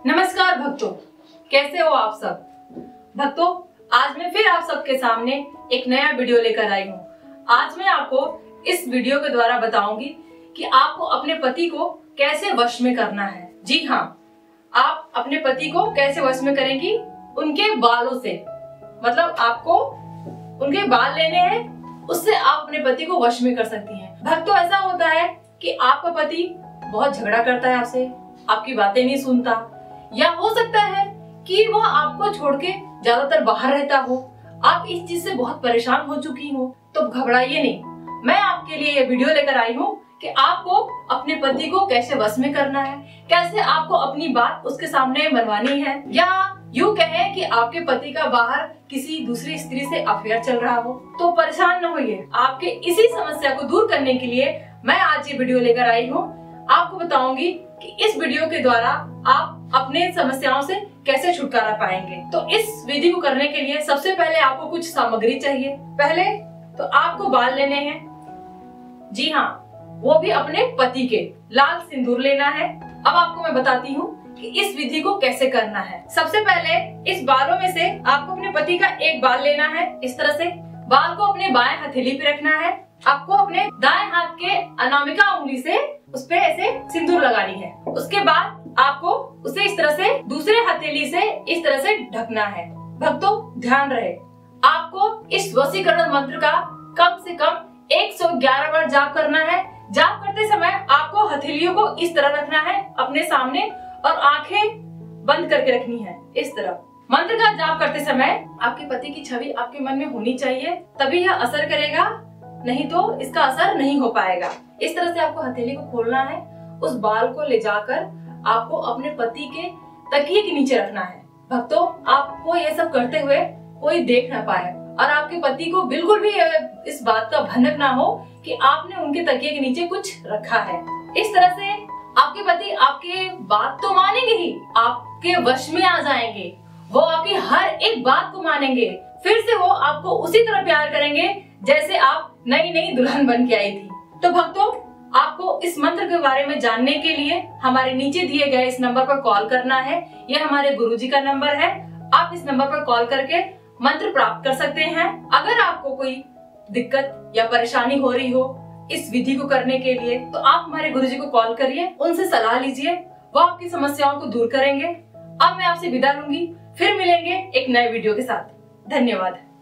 नमस्कार भक्तों, कैसे हो आप सब। भक्तों, आज मैं फिर आप सबके सामने एक नया वीडियो लेकर आई हूँ। आज मैं आपको इस वीडियो के द्वारा बताऊंगी कि आपको अपने पति को कैसे वश में करना है। जी हाँ, आप अपने पति को कैसे वश में करेंगी, उनके बालों से। मतलब आपको उनके बाल लेने हैं, उससे आप अपने पति को वश में कर सकती हैं। भक्तों, ऐसा होता है कि आपका पति बहुत झगड़ा करता है आपसे, आपकी बातें नहीं सुनता, या हो सकता है कि वह आपको छोड़ के ज्यादातर बाहर रहता हो। आप इस चीज से बहुत परेशान हो चुकी हो, तो घबराइए नहीं। मैं आपके लिए ये वीडियो लेकर आई हूँ कि आपको अपने पति को कैसे वश में करना है, कैसे आपको अपनी बात उसके सामने मनवानी है, या यूँ कहें कि आपके पति का बाहर किसी दूसरी स्त्री से अफेयर चल रहा हो। तो परेशान न होइए, आपके इसी समस्या को दूर करने के लिए मैं आज ये वीडियो लेकर आई हूँ। आपको बताऊंगी कि इस वीडियो के द्वारा आप अपने समस्याओं से कैसे छुटकारा पाएंगे। तो इस विधि को करने के लिए सबसे पहले आपको कुछ सामग्री चाहिए। पहले तो आपको बाल लेने हैं। जी हाँ, वो भी अपने पति के। लाल सिंदूर लेना है। अब आपको मैं बताती हूँ कि इस विधि को कैसे करना है। सबसे पहले इस बालों में से आपको अपने पति का एक बाल लेना है। इस तरह से बाल को अपने बाएं हथेली पे रखना है। आपको अपने दाएं हाथ के अनामिका उंगली से उस पे ऐसे सिंदूर लगानी है। उसके बाद आपको उसे इस तरह से दूसरे हथेली से इस तरह से ढकना है। भक्तों, ध्यान रहे, आपको इस वशीकरण मंत्र का कम से कम 111 बार जाप करना है। जाप करते समय आपको हथेलियों को इस तरह रखना है अपने सामने, और आंखें बंद करके रखनी है इस तरह। मंत्र का जाप करते समय आपके पति की छवि आपके मन में होनी चाहिए, तभी यह असर करेगा, नहीं तो इसका असर नहीं हो पाएगा। इस तरह से आपको हथेली को खोलना है। उस बाल को ले जाकर आपको अपने पति के तकिए के नीचे रखना है। भक्तों, आपको ये सब करते हुए कोई देख ना पाए, और आपके पति को बिल्कुल भी इस बात का भनक ना हो कि आपने उनके तकिए के नीचे कुछ रखा है। इस तरह से आपके पति आपके बात तो मानेंगे ही, आपके वश में आ जाएंगे। वो आपकी हर एक बात को मानेंगे। फिर से वो आपको उसी तरह प्यार करेंगे जैसे आप नई नई दुल्हन बन के आई थी। तो भक्तों, आपको इस मंत्र के बारे में जानने के लिए हमारे नीचे दिए गए इस नंबर पर कॉल करना है। यह हमारे गुरुजी का नंबर है। आप इस नंबर पर कॉल करके मंत्र प्राप्त कर सकते हैं। अगर आपको कोई दिक्कत या परेशानी हो रही हो इस विधि को करने के लिए, तो आप हमारे गुरुजी को कॉल करिए, उनसे सलाह लीजिए, वो आपकी समस्याओं को दूर करेंगे। अब मैं आपसे विदा लूंगी, फिर मिलेंगे एक नए वीडियो के साथ। धन्यवाद।